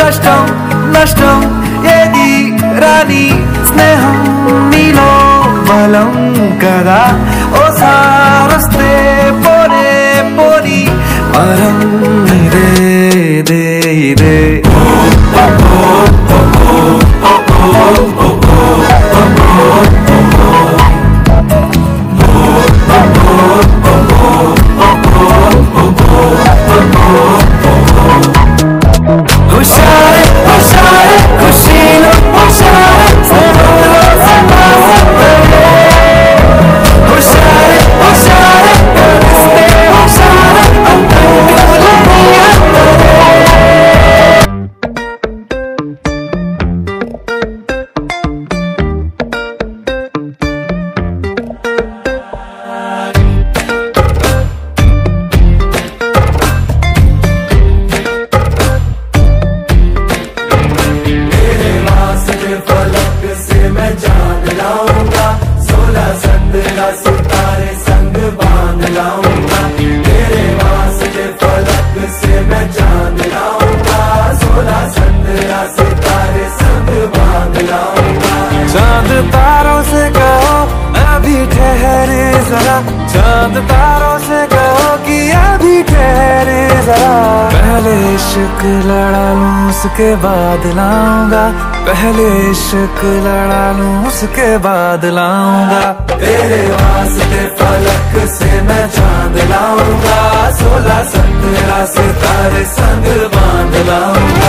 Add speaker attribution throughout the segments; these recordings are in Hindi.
Speaker 1: కష్టం నష్టం ఏది రాని స్నేహం నీలో బలం కదా ఓసారొస్తే పోనే పోని వరం ఇదే ఇదే ఇదే
Speaker 2: सितारे संग बांध लाऊंगा तेरे वास्ते फलक से मैं चांद लाऊंगा 16 संदरा सितारे संग बांध लाऊंगा।
Speaker 1: चांद तारों से कहो अभी ठहरे जरा चांद तारों से कहो कि अभी ठहरे जरा पहले इश्क लड़ा लूं उसके बाद लाऊंगा पहले इश्क लड़ा लूं उसके बाद लाऊंगा
Speaker 2: तेरे वास्ते फलक से मैं चांद लाऊंगा 16 17 सितारे संग बांध लाऊंगा।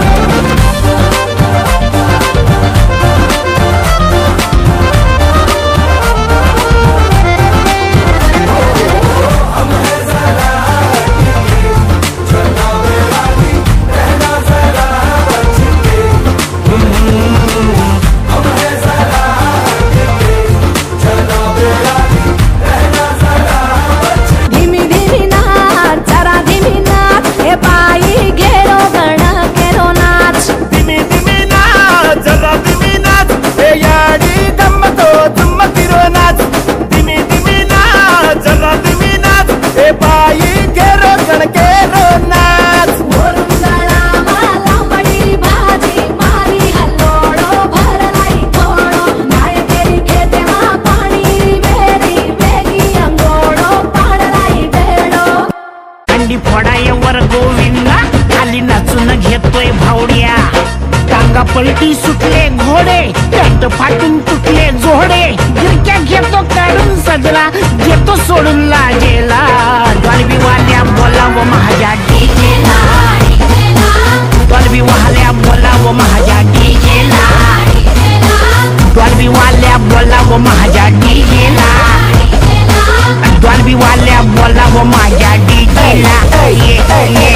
Speaker 3: पलटी सुटले घोडे पॅन्ट फाटून तुटले जोडे गिरक्या घेतो काढून सदरा घेतो सोडून लाजेला डॉल्बी वाल्या बोलावं माझ्या डीजेला डॉल्बी वाल्या बोलावं माझ्या डीजेला डॉल्बी वाल्या बोलावं माझ्या डीजेला डॉल्बी वाल्या बोलावं माझ्या डीजेला